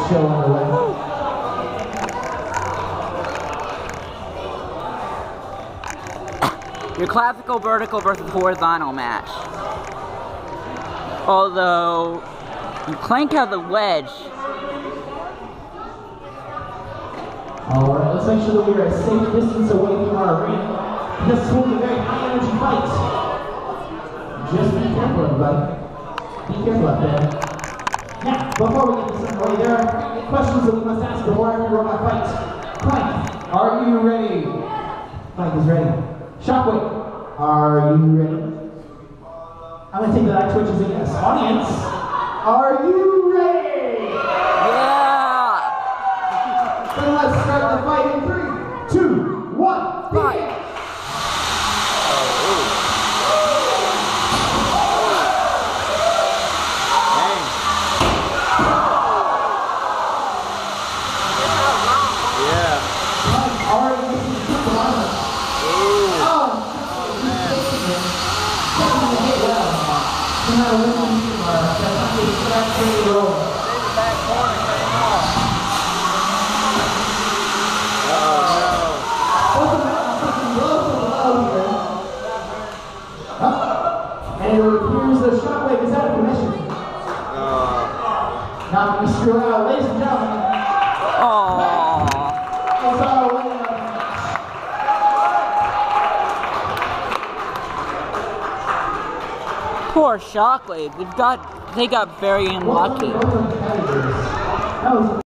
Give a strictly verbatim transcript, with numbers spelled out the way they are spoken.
show underway. Your classical vertical versus horizontal match. Although Clank has a wedge. Alright, let's make sure that we are a safe distance away from our arena. This is going to be a very high energy fight. Just be careful, everybody. Be careful out there. Now, before we get this underway, there are questions that we must ask before every robot fight. Clank, are you ready? Clank is ready. Shockwave, are you ready? I'm going to take that I Twitch as a yes. Audience, are you ready? Yeah! Then let's start the fight in three, two, one, fight! And it appears the Shockwave is out of commission. Uh, Not going to screw out, ladies and gentlemen. Aww. It's our winner of the match. Poor Shockwave. We've got, they got very unlucky. That was